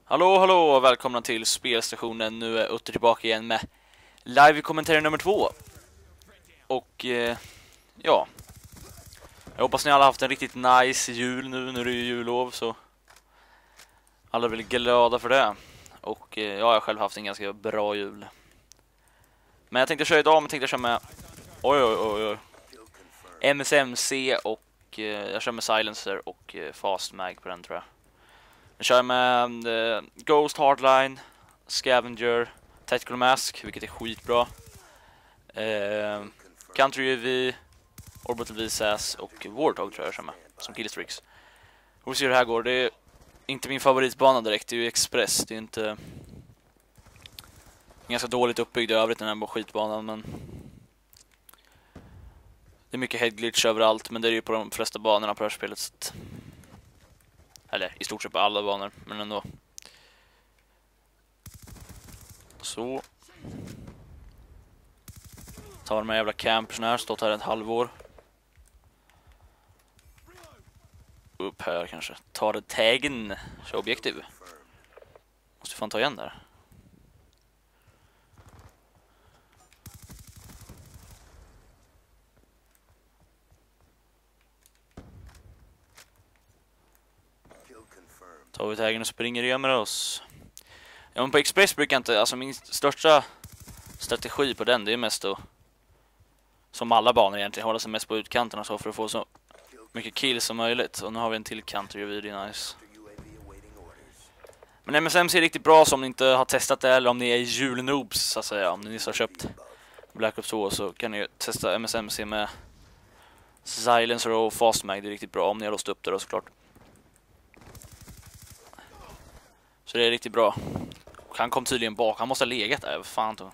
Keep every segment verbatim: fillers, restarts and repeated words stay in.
Hallå, hallå och välkomna till spelstationen. Nu är Utter tillbaka igen med live-kommentaren nummer två. Och eh, ja, jag hoppas ni alla haft en riktigt nice jul nu. Nu är det ju jullov, så alla är väl glada för det. Och eh, ja, jag har själv haft en ganska bra jul. Men jag tänkte köra idag, men jag tänkte köra med oj, oj, oj, oj. M S M C och eh, jag kör med Silencer och eh, Fast Mag på den, tror jag. Jag kör med uh, Ghost Hardline, Scavenger, Tactical Mask, vilket är skitbra. Uh, Country U V, Orbital V S A S och Warthog tror jag jag kör med, som killstreaks. Och vi ser hur det här går. Det är inte min favoritbana direkt, det är ju Express. Det är inte ganska dåligt uppbyggd i övrigt, den här skitbanan, men det är mycket headglitch överallt, men det är ju på de flesta banorna på det här spelet. Så att... Eller i stort sett på alla banor, men ändå. Så. Tar de här jävla campsen här, stått här ett halvår. Upp här kanske. Tar det taggen, kör objektiv. Måste fan ta igen där. Tar vi taggen och springer igen med oss. Ja, men på Express brukar jag inte, alltså min största strategi på den, det är mest att, som alla banor egentligen, hålla sig mest på utkanterna så för att få så mycket kills som möjligt. Och nu har vi en till counter U V, det är nice. Men M S M C är riktigt bra, så om ni inte har testat det eller om ni är julnoobs så att säga. Om ni nyss har köpt Black Ops två så kan ni testa M S M C med Silencer och Fast Mag, det är riktigt bra om ni har låst upp det då, såklart. Så det är riktigt bra. Och han kom tydligen bak. Han måste ha legat där. Vad fan då?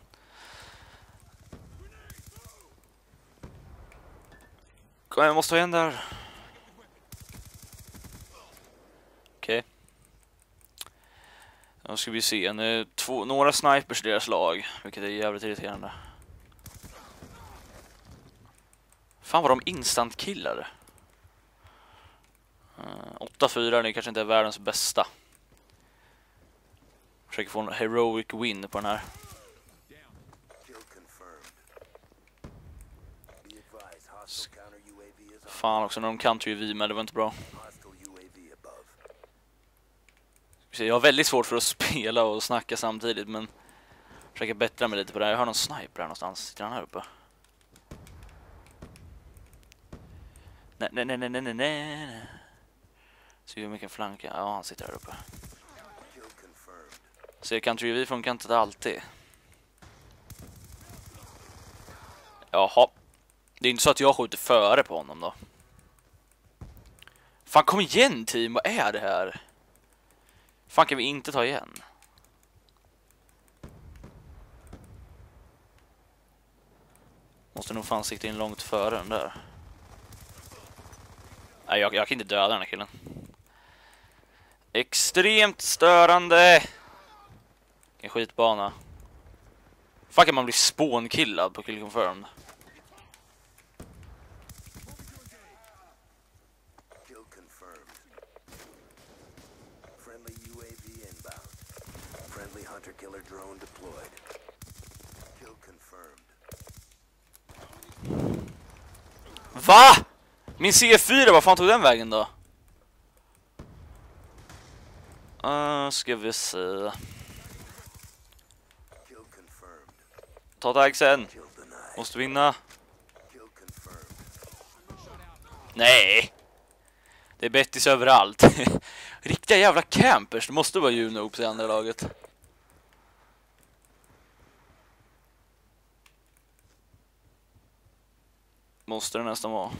Kom, jag måste ta igen där. Okej. Okay. Nu ska vi se. En, två, några snipers i deras lag. Vilket är jävligt irriterande. Fan vad de instant killade. Uh, åtta fyra, det kanske inte är världens bästa. Försöker få en heroic win på den här. Fan också när de country U V med, det var inte bra. Jag har väldigt svårt för att spela och snacka samtidigt, men försöker bättra mig lite på det här. Jag hör någon sniper här någonstans. Sitter han här uppe? Nej, nej, nej, nej, nej, nej. Så hur mycket flanka? Ja, han sitter här uppe. Så country U V funkar inte alltid. Jaha. Det är inte så att jag skjuter före på honom då. Fan, kom igen team, vad är det här? Fan, kan vi inte ta igen? Måste nog fan sikta in långt före den där. Nej, jag, jag kan inte döda den här killen. Extremt störande. En skitbana. Fan, kan man bli spånkillad på kill confirmed. Va? Min C fyra, vad fan tog den vägen då? Uh, ska vi se. Ta tag sen. Måste vinna. Nej. Det är Bettis överallt. Riktiga jävla campers. Det måste vara Junops i andra laget. Måste det nästan vara.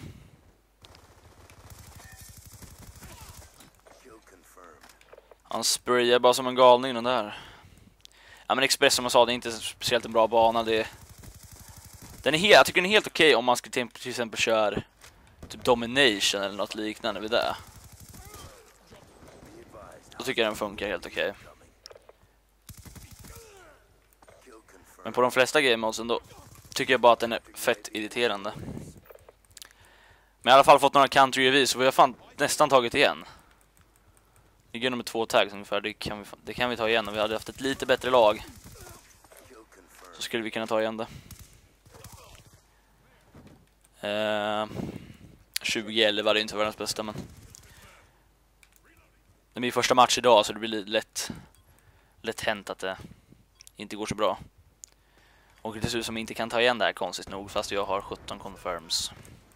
Han sprayar bara som en galning den där. Ja, men Express som jag sa, det är inte speciellt en bra bana. Det är... Den är helt, jag tycker den är helt okej om man ska till, till exempel köra typ Domination eller något liknande vid det. Då tycker jag den funkar helt okej. Men på de flesta game modesen då tycker jag bara att den är fett irriterande. Men i alla fall fått några country U V, så vi har fan nästan tagit igen. ligger nummer två tags ungefär. Det kan, vi, det kan vi ta igen. Om vi hade haft ett lite bättre lag så skulle vi kunna ta igen det. Eh, tjugo elva, det är inte världens bästa, men det är min första match idag så det blir lätt, lätt hänt att det inte går så bra. Och det ser ut som inte kan ta igen det här konstigt nog, fast jag har sjutton confirms.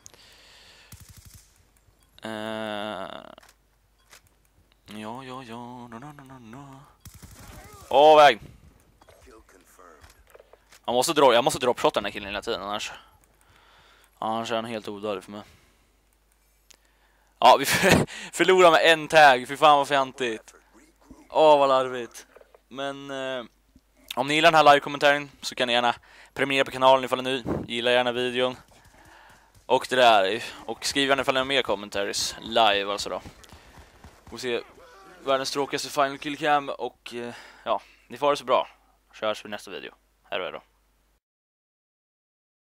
Uh, ja, ja, ja. No, no, no, no. Åh, oh, väg. Jag måste dra, jag måste dropshotta den här killen hela tiden, annars annars är han helt odödlig för mig. Ja, vi förlorar med en tag. Fy fan vad fjantigt. Åh, oh, vad larvigt. Men eh, om ni gillar den här live-kommentaren så kan ni gärna prenumerera på kanalen ifall ni är ny. Gilla gärna videon. Och det där. Och skriv gärna ifall ni har mer commentaries live alltså då. Vi se världens tråkigaste final kill cam. Och eh, ja, ni får det så bra. Körs vi nästa video. Här är det då.